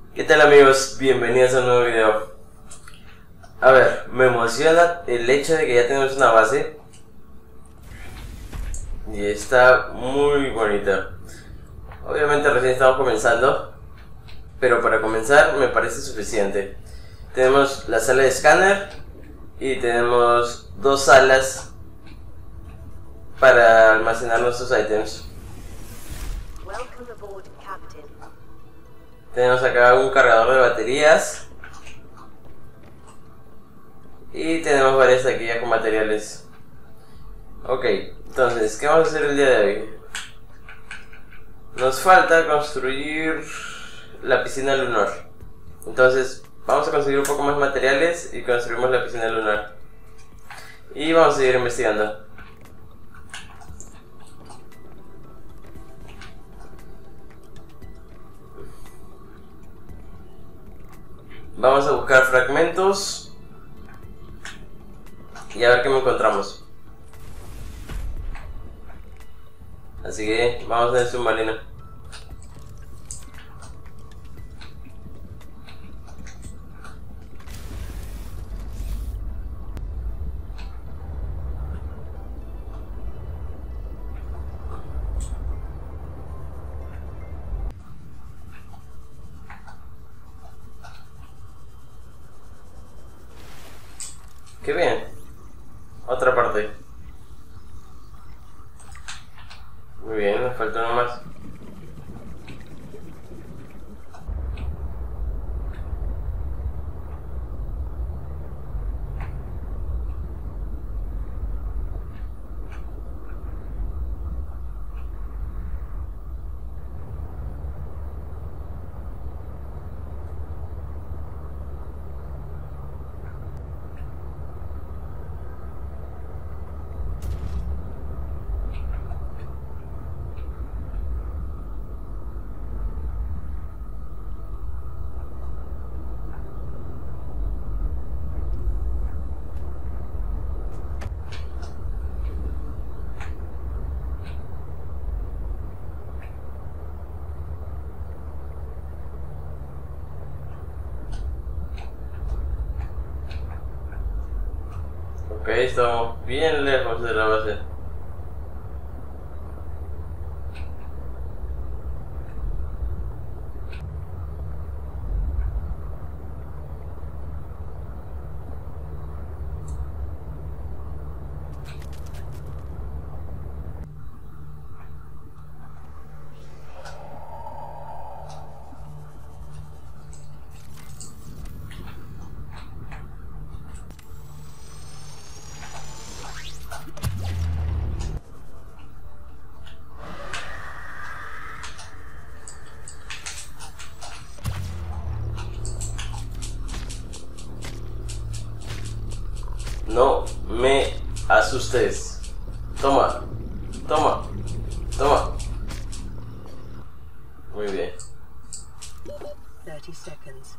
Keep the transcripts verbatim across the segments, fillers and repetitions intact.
¿Qué tal amigos? Bienvenidos a un nuevo video. A ver, me emociona el hecho de que ya tenemos una base y está muy bonita. Obviamente recién estamos comenzando, pero para comenzar me parece suficiente. Tenemos la sala de escáner y tenemos dos salas para almacenar nuestros ítems. Tenemos acá un cargador de baterías y tenemos varias taquillas con materiales. Ok, entonces, ¿qué vamos a hacer el día de hoy? Nos falta construir la piscina lunar. Entonces, vamos a conseguir un poco más materiales y construimos la piscina lunar. Y vamos a seguir investigando. Vamos a buscar fragmentos y a ver qué me encontramos. Así que vamos en el submarino. Qué bien. Otra parte. Muy bien, nos falta uno más. Ok, estamos bien lejos de la base. No me asustes. Toma, toma, toma. Muy bien. thirty seconds.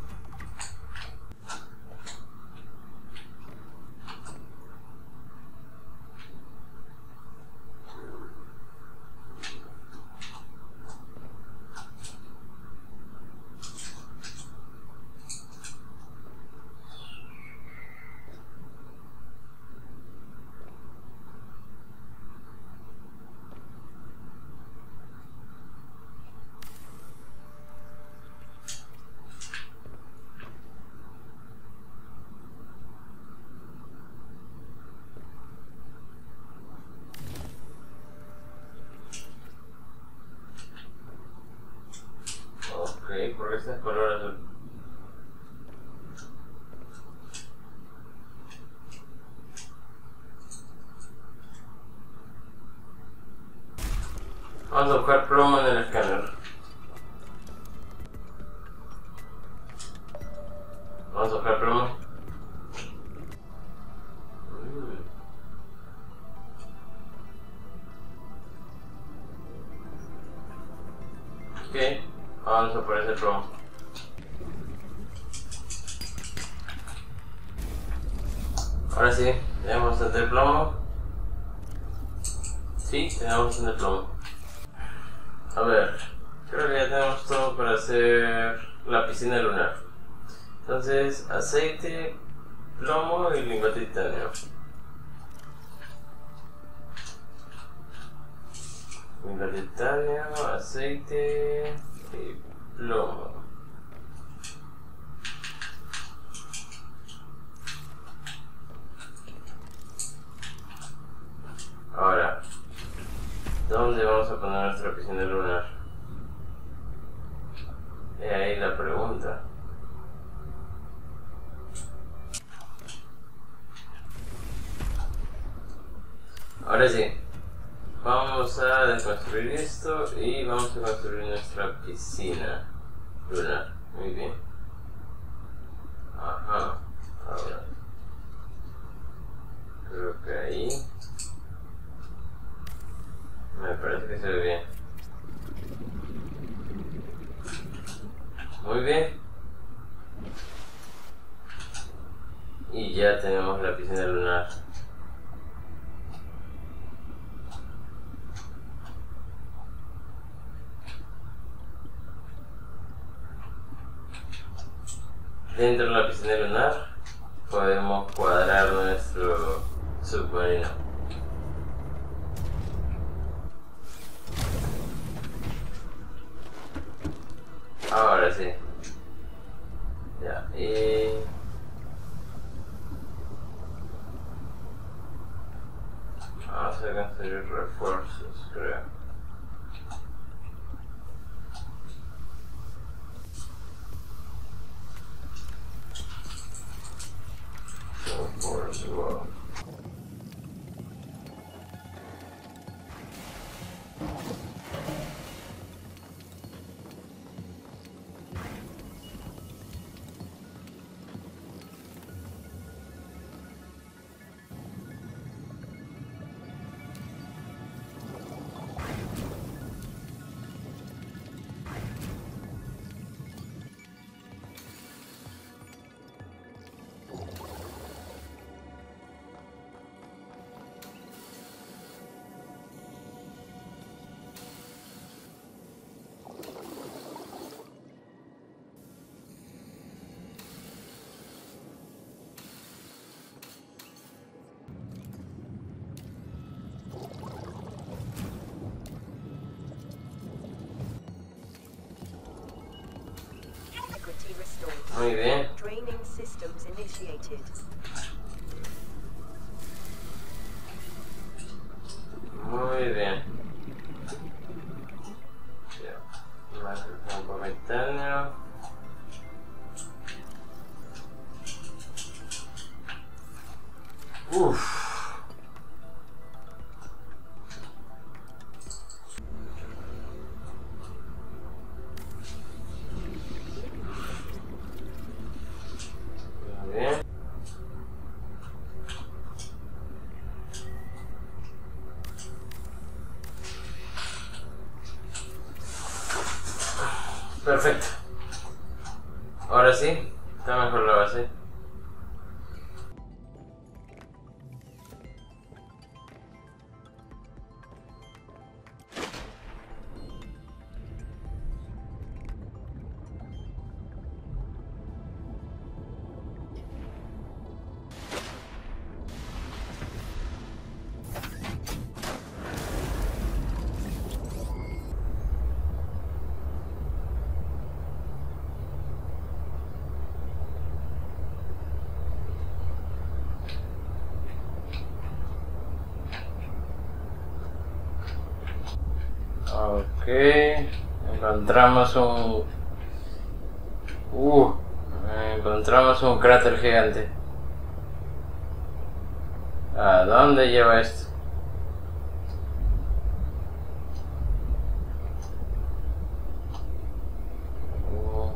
Ok, porque este es color azul. Vamos a buscar plomo en el escáner. Vamos a buscar plomo. Mm. Ok, vamos a poner ese plomo. Ahora sí, tenemos bastante plomo. Sí, tenemos bastante plomo. A ver, Creo que ya tenemos todo para hacer la piscina lunar. Entonces, aceite, plomo y lingote de titanio. Lingote de titanio, aceite y plomo. Ahora, ¿dónde vamos a poner nuestra piscina lunar? Es ahí la pregunta. Ahora sí, vamos a desconstruir esto y vamos a construir nuestra piscina lunar. Muy bien. Ajá, ahora creo que ahí me parece que se ve bien. Muy bien. Y ya tenemos la piscina lunar. Dentro de la piscina lunar podemos cuadrar nuestro submarino. Ahora sí. Ya, y... vamos a construir refuerzos, creo. Wow. Muy bien. Draining systems initiated. Muy bien. Ya. Más el campo metáneo. Uff. Perfecto. Ahora sí, está mejor la base. Ok, encontramos un... Uh, encontramos un cráter gigante. ¿A dónde lleva esto? Uh.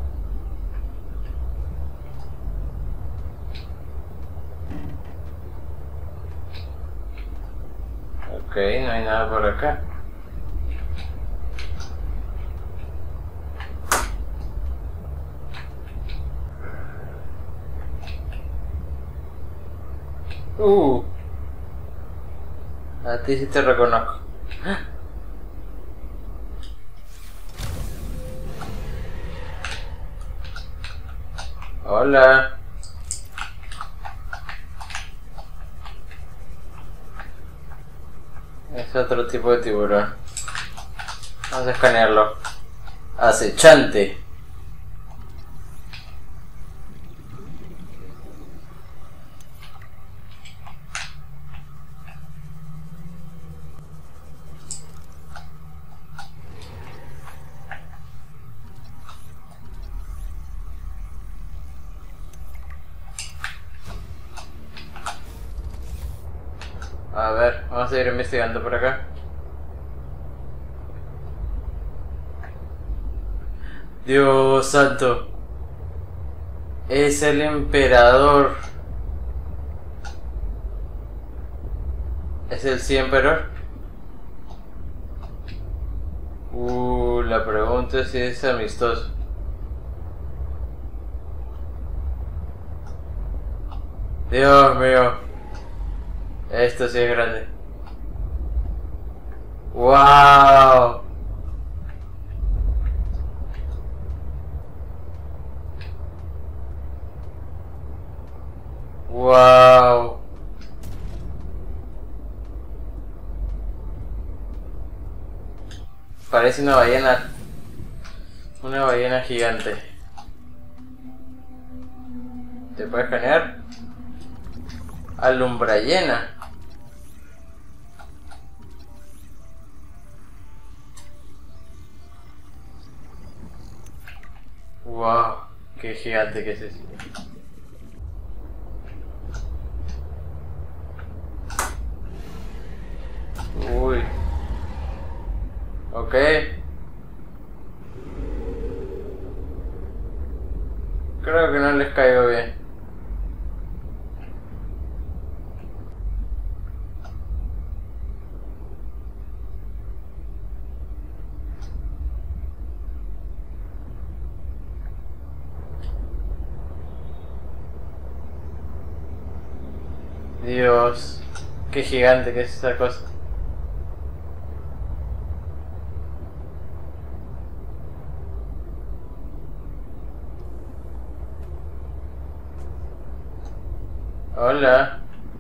Ok, no hay nada por acá. Uh, a ti sí te reconozco. Hola. Es otro tipo de tiburón. Vamos a escanearlo. Acechante. A ver, vamos a ir investigando por acá. Dios santo. Es el emperador. ¿Es el sí emperador? Uh, la pregunta es si es amistoso. Dios mío. Esto sí es grande. ¡Wow! ¡Wow! Parece una ballena. Una ballena gigante. ¿Te puedes escanear? Alumbrallena. Wow, qué gigante que es eso. Uy. Ok. Creo que no les caigo bien. Dios, qué gigante que es esa cosa. Hola.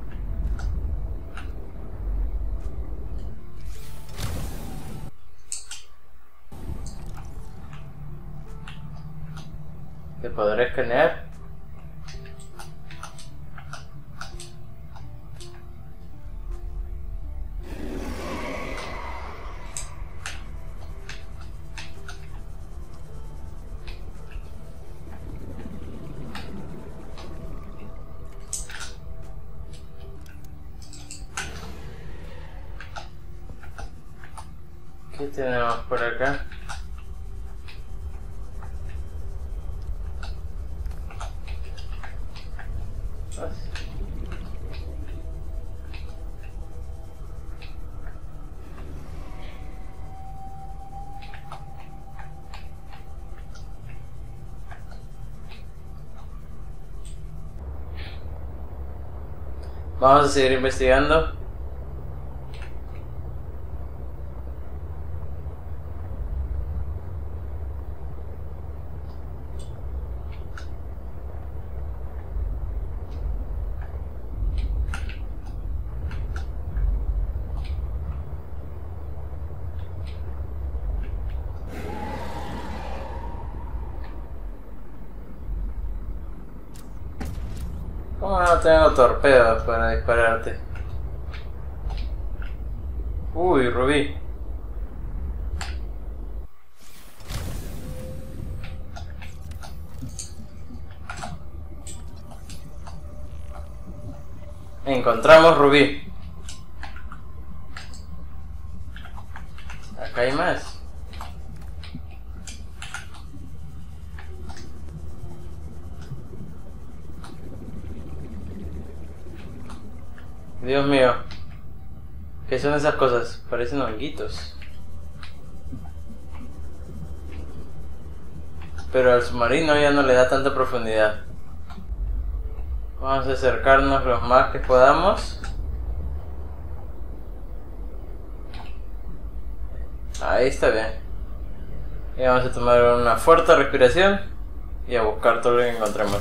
¿Te podré escanear? ¿Qué tenemos por acá? Vamos a seguir investigando. ¿Cómo no tengo torpedos para dispararte? Uy, Rubí. Encontramos Rubí. Acá hay más. Dios mío. ¿Qué son esas cosas? Parecen honguitos. Pero al submarino ya no le da tanta profundidad. Vamos a acercarnos lo más que podamos. Ahí está bien. Y vamos a tomar una fuerte respiración. y a buscar todo lo que encontremos.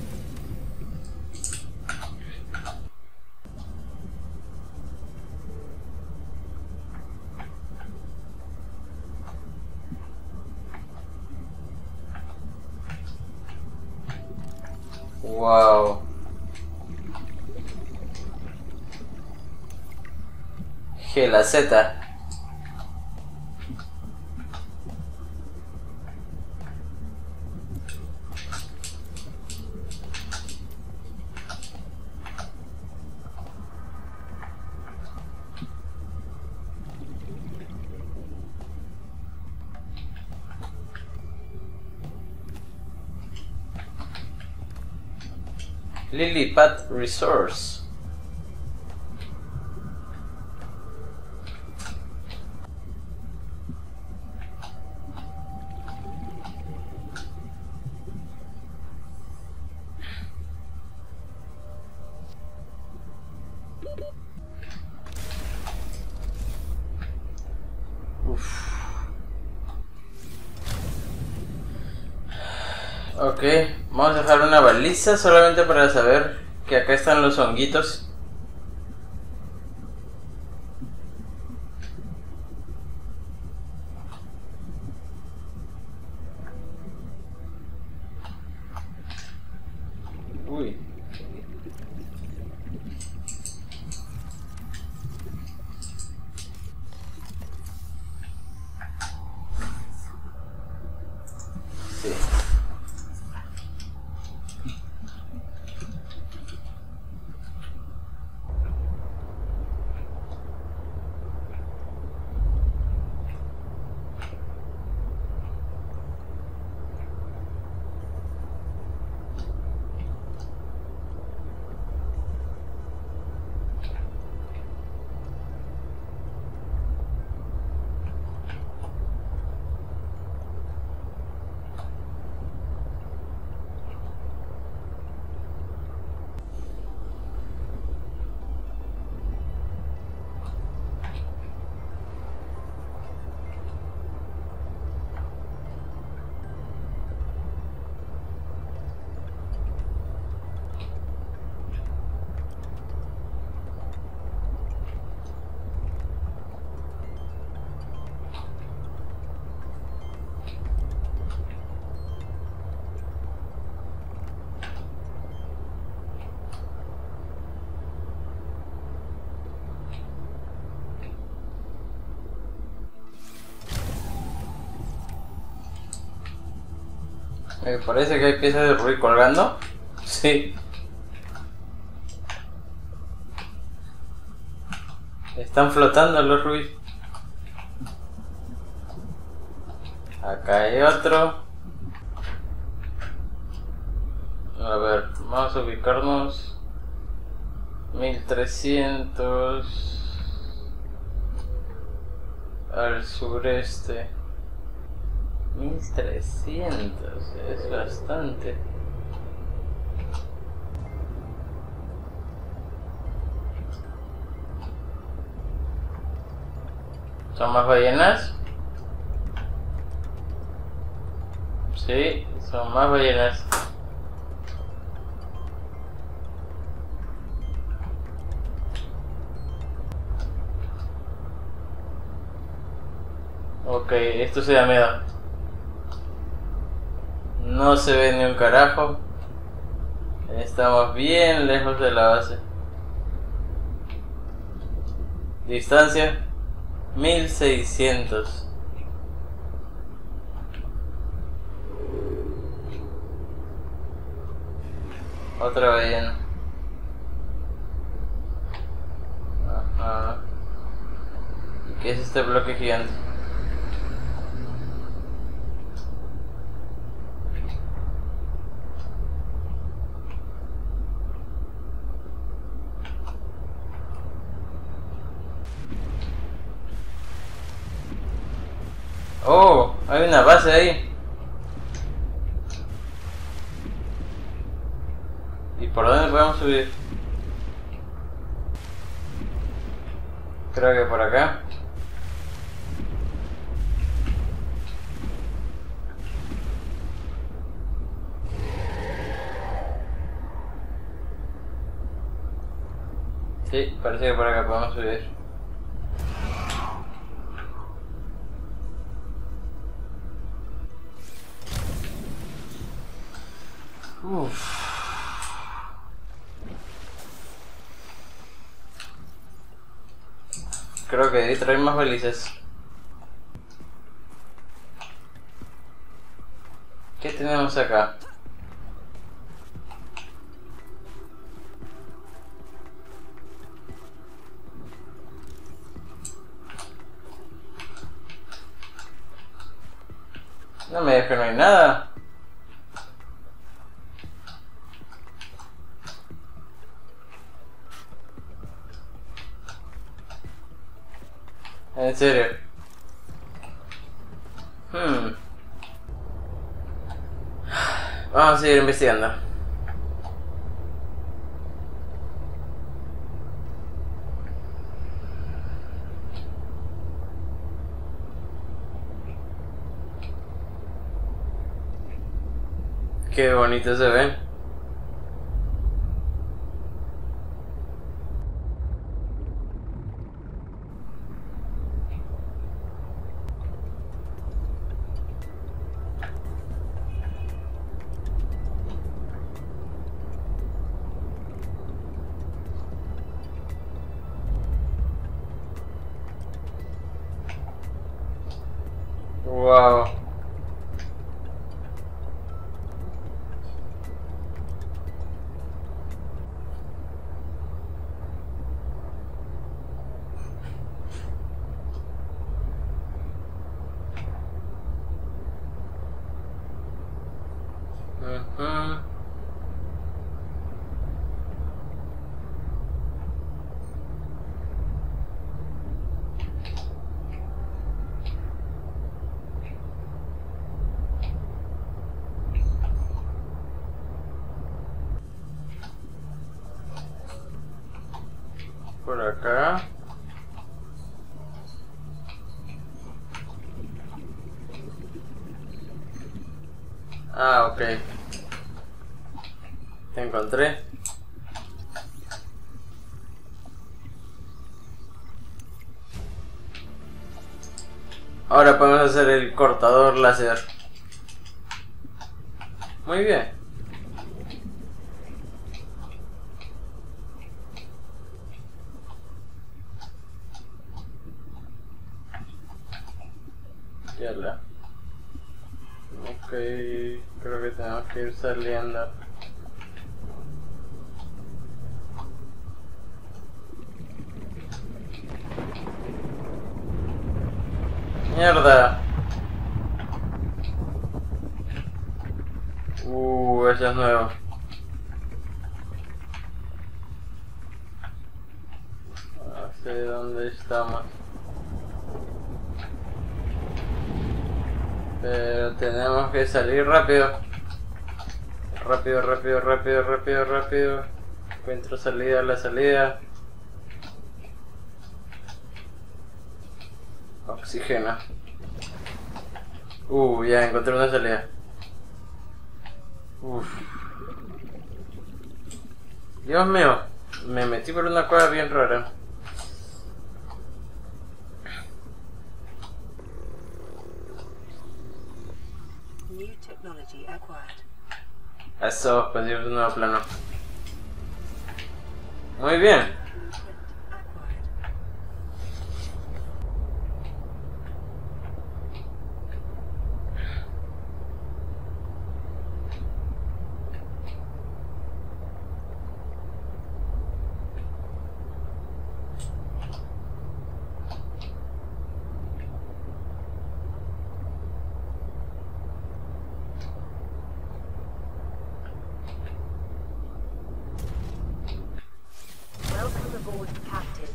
Wow. Gelaceta. Lily Pad Resource. Uf. Ok, vamos a dejar una baliza solamente para saber que acá están los honguitos. Uy. Sí. Me parece que hay piezas de rubí colgando. Sí. Están flotando los rubíes. Acá hay otro. A ver, vamos a ubicarnos. mil trescientos al sureste. mil trescientos, es bastante. ¿Son más ballenas? Sí, son más ballenas. Ok, esto se da miedo. No se ve ni un carajo. Estamos bien lejos de la base. Distancia mil seiscientos. Otra ballena. Ajá. ¿Y qué es este bloque gigante? Oh, hay una base ahí. ¿Y por dónde podemos subir? Creo que por acá. Sí, parece que por acá podemos subir. Uff. Creo que debí traer más balizas. ¿Qué tenemos acá? No me dejes, no hay nada. En serio. Hmm. Vamos a seguir investigando. Qué bonito se ve. Wow. Uh-huh. Por acá. Ah, ok. Te encontré. Ahora podemos hacer el cortador láser. Muy bien. Yala. Ok, creo que tenemos que ir saliendo. Mierda. Uh, eso es nuevo. No sé dónde estamos. Pero tenemos que salir rápido. Rápido, rápido, rápido, rápido, rápido. Encuentro salida, la salida. Oxígeno. Uh, ya encontré una salida. Uf. Dios mío, me metí por una cueva bien rara. New technology acquired. Eso, conseguimos un nuevo plano. Muy bien. Welcome aboard, Captain.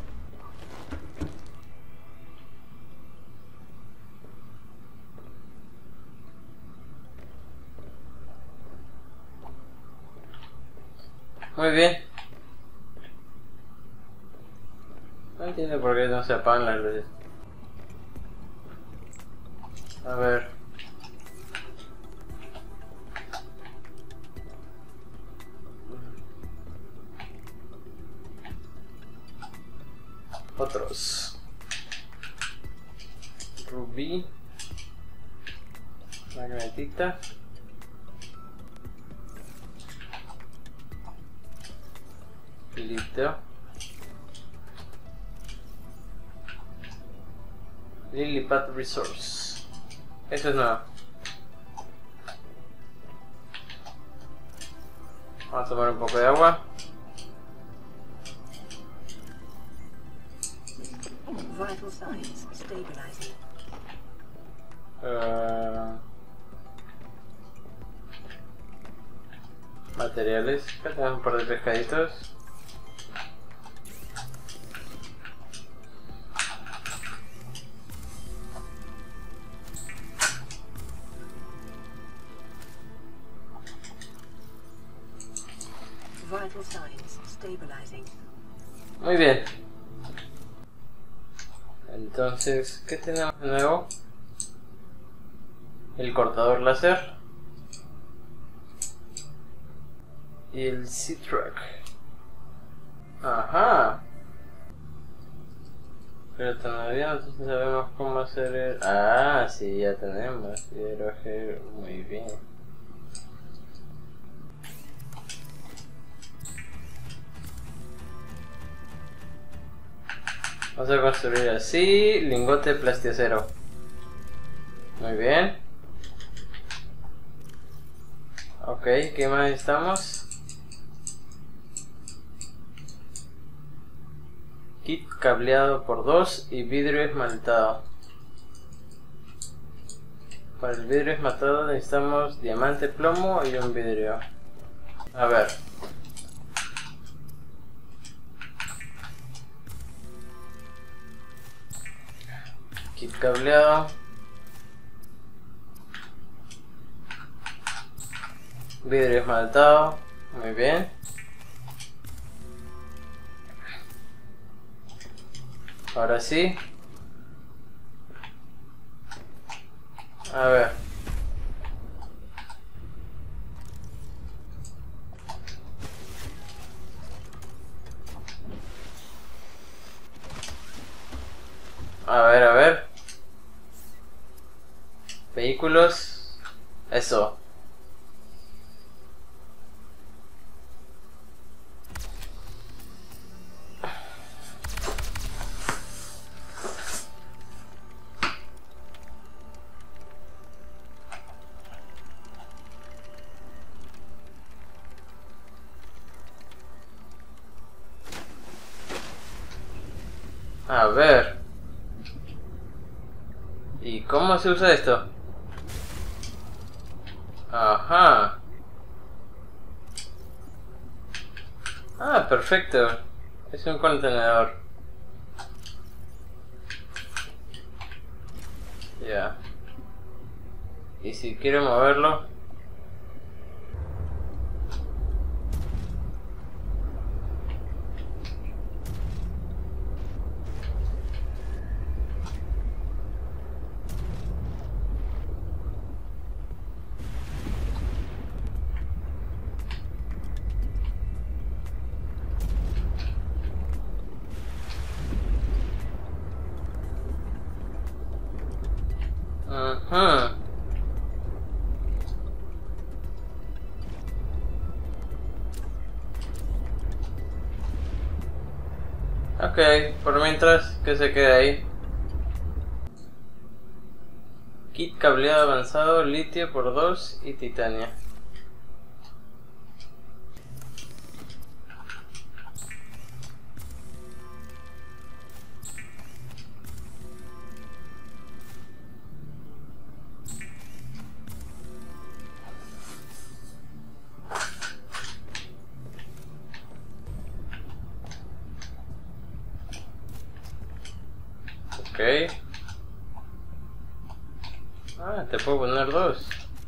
Muy bien. No entiendo por qué no se apagan las luces. A ver. Resource. Rubí. Magnetita. Listo. Lily Pad Resource. Eso es nuevo. Vamos a tomar un poco de agua. Vital signs stabilizing. Uh, materiales. Acá tenemos un par de pescaditos. Vital signs stabilizing. Muy bien. Entonces, ¿qué tenemos de nuevo? El cortador láser. Y el C-Track. Ajá. Pero todavía no sabemos cómo hacer el... Ah, sí, ya tenemos. Hidrógeno, muy bien. Vamos a construir así, lingote de plastiacero. Muy bien. Ok, ¿qué más necesitamos? Kit cableado por dos y vidrio esmaltado. Para el vidrio esmaltado necesitamos diamante, plomo y un vidrio. A ver. Kit cableado. Vidrio esmaltado. Muy bien. Ahora sí. A ver. A ver, a ver. Vehículos. Eso. A ver. ¿Y cómo se usa esto? Ajá. Ah, perfecto. Es un contenedor. Ya. Y si quiero moverlo. Ajá. Ok, por mientras que se quede ahí. Kit cableado avanzado, litio por dos y titanio. Ok. Ah, te puedo poner dos.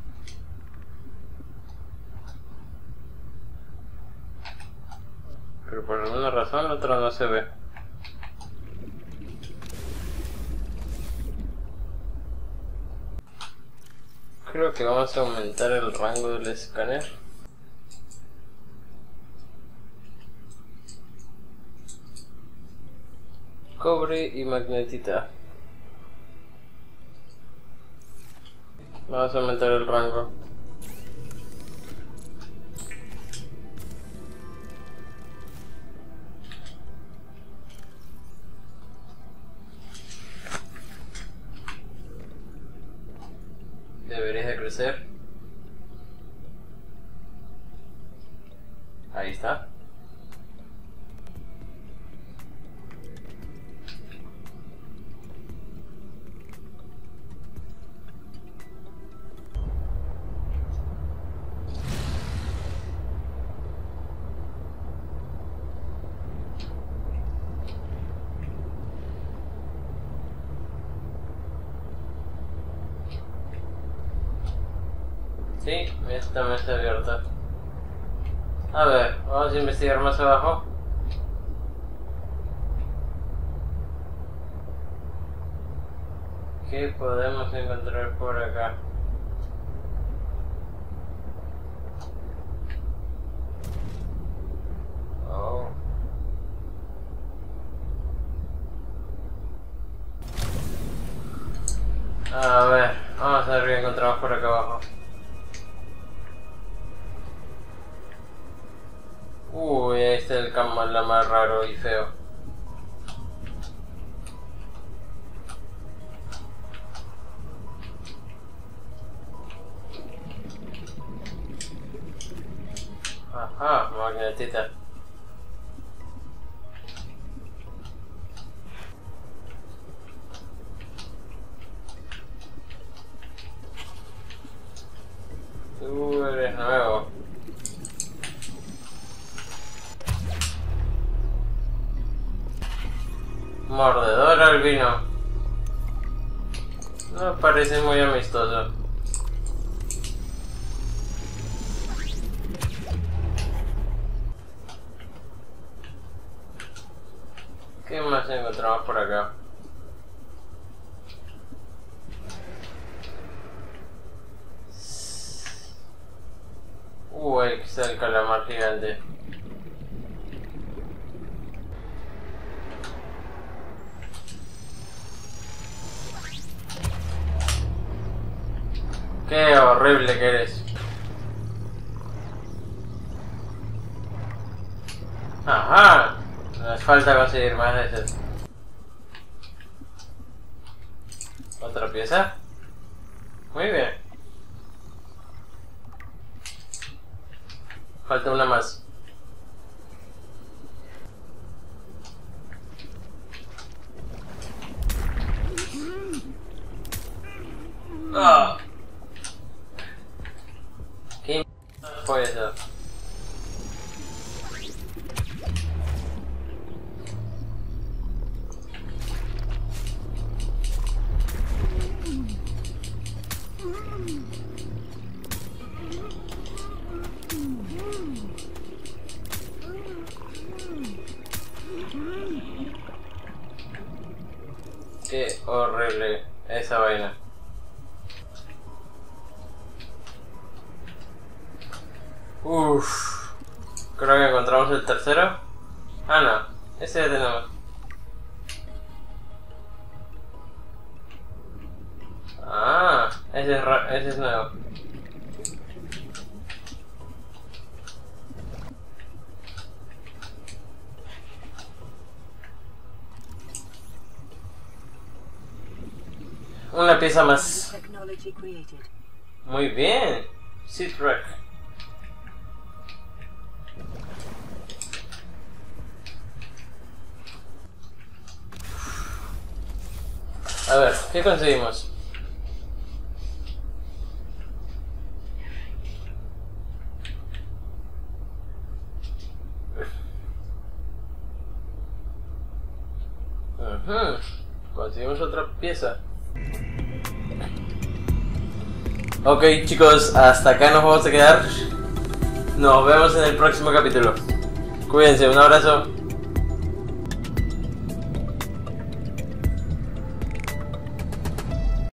Pero por alguna razón la otra no se ve. Creo que vamos a aumentar el rango del escáner. cobre y magnetita. Vamos a aumentar el rango. Deberías de crecer. Ahí está. Sí, esta mesa abierta. A ver, vamos a investigar más abajo. ¿Qué podemos encontrar por acá? Oh. A ver, vamos a ver qué encontramos por acá abajo. Uy, ahí está el camala más raro y feo. Ajá, magnetita. Tú eres nuevo. Mordedor albino. No parece muy amistoso. ¿Qué más encontramos por acá? Uh, ahí está el calamar gigante. Qué horrible que eres. Ajá. Nos falta conseguir más de esos. ¿Otra pieza? Muy bien. Falta una más. ¡Ah! ¿Qué fue eso? Qué horrible esa vaina. Uff, creo que encontramos el tercero. Ah, no, ese ya tenemos. Ah, ese es, ra ese es nuevo. Una pieza más. Muy bien. Seedwreck. A ver, ¿qué conseguimos? Uh-huh. Conseguimos otra pieza. Ok, chicos, hasta acá nos vamos a quedar. Nos vemos en el próximo capítulo. Cuídense, un abrazo.